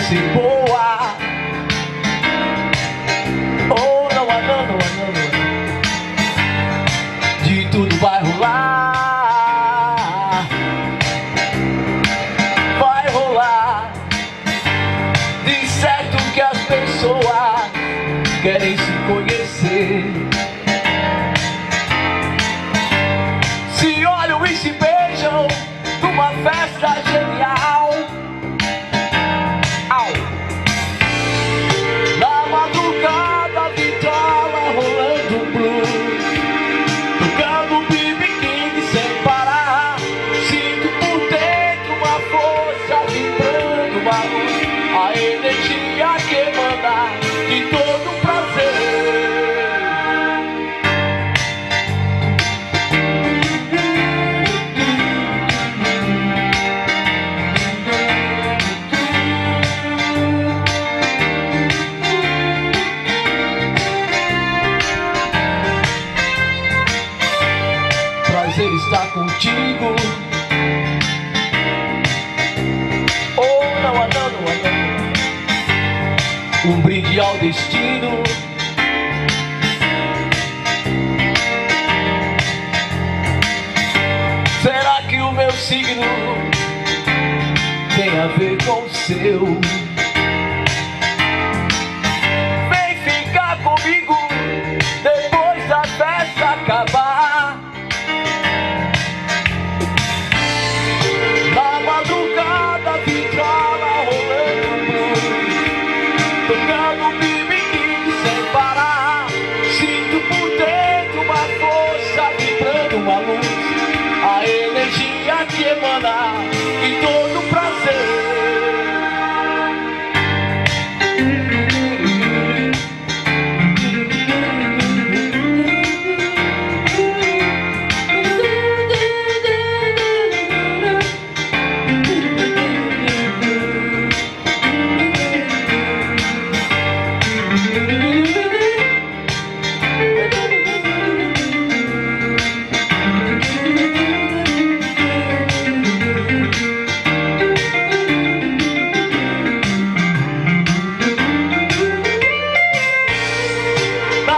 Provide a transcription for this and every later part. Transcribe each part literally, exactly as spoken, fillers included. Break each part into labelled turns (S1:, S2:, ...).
S1: ser boa. Oh, não há não, não há não, não há. De tudo vai rolar, vai rolar. De certo que as pessoas querem se conhecer, se olham e se beijam numa festa genial. Au. Na madrugada, vitrola rolando blues, tocando B B King sem parar. Sinto por dentro uma força vibrando, uma luz, a energia que emana de todo prazer. Prazer estar contigo. Oh, não há não, não há não. Um brinde ao destino. Será que o meu signo tem a ver com o seu? Vem ficar comigo depois da festa acabar. Na madrugada, vitrola rolando blues, tocando B B King sem parar. Sinto por dentro uma força vibrando, uma luz, a energia que emana e todo prazer.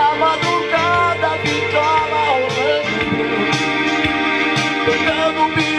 S1: Tocando